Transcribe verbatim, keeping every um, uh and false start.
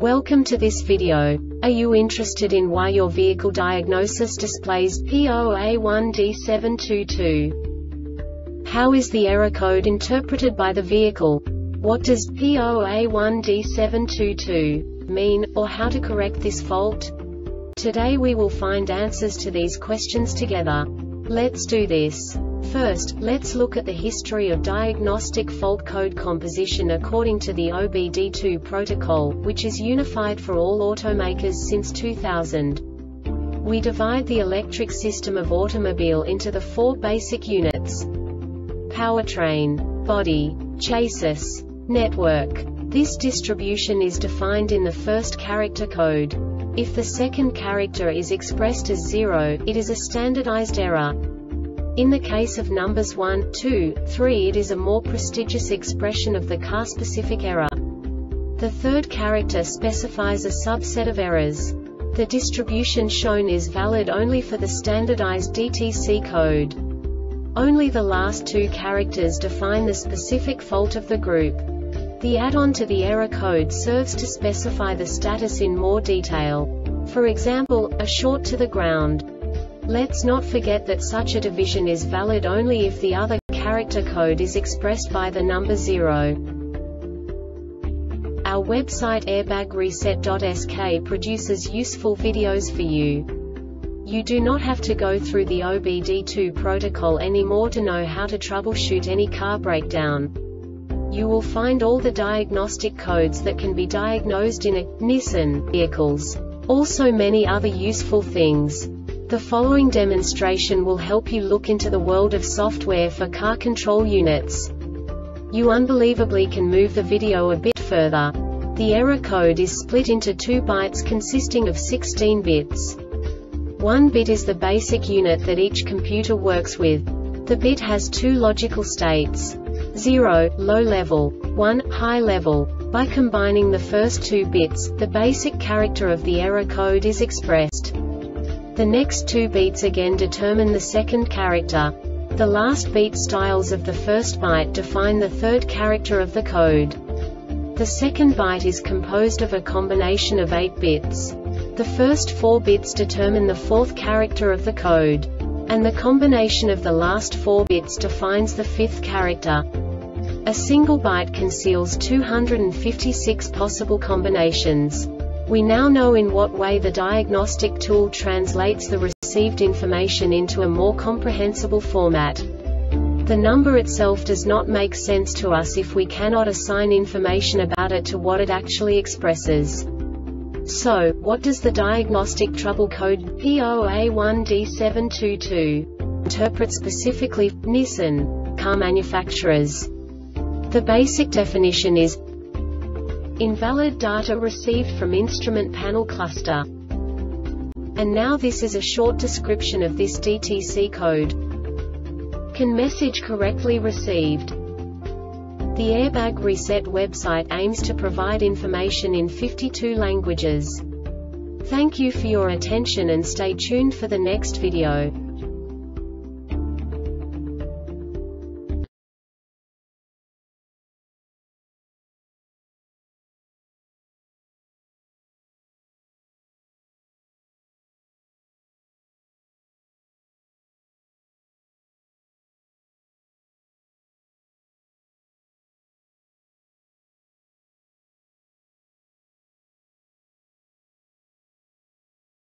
Welcome to this video. Are you interested in why your vehicle diagnosis displays P zero A one D seven two two? How is the error code interpreted by the vehicle? What does P zero A one D seven two two mean, or how to correct this fault? Today we will find answers to these questions together. Let's do this. First, let's look at the history of diagnostic fault code composition according to the O B D two protocol, which is unified for all automakers since two thousand. We divide the electric system of automobile into the four basic units: powertrain, body, chassis, network. This distribution is defined in the first character code. If the second character is expressed as zero, it is a standardized error. In the case of numbers one, two, three, it is a more prestigious expression of the car-specific error. The third character specifies a subset of errors. The distribution shown is valid only for the standardized D T C code. Only the last two characters define the specific fault of the group. The add-on to the error code serves to specify the status in more detail. For example, a short to the ground. Let's not forget that such a division is valid only if the other character code is expressed by the number zero. Our website airbag reset dot S K produces useful videos for you. You do not have to go through the O B D two protocol anymore to know how to troubleshoot any car breakdown. You will find all the diagnostic codes that can be diagnosed in a Nissan vehicles. Also many other useful things. The following demonstration will help you look into the world of software for car control units. You unbelievably can move the video a bit further. The error code is split into two bytes consisting of sixteen bits. One bit is the basic unit that each computer works with. The bit has two logical states: zero, low level, one, high level. By combining the first two bits, the basic character of the error code is expressed. The next two beats again determine the second character. The last beat styles of the first byte define the third character of the code. The second byte is composed of a combination of eight bits. The first four bits determine the fourth character of the code. And the combination of the last four bits defines the fifth character. A single byte conceals two hundred fifty-six possible combinations. We now know in what way the diagnostic tool translates the received information into a more comprehensible format. The number itself does not make sense to us if we cannot assign information about it to what it actually expresses. So, what does the diagnostic trouble code P zero A one D seven two two interpret specifically for Nissan car manufacturers? The basic definition is invalid data received from instrument panel cluster. And now this is a short description of this D T C code. Can message correctly received. The Airbag Reset website aims to provide information in fifty-two languages. Thank you for your attention and stay tuned for the next video.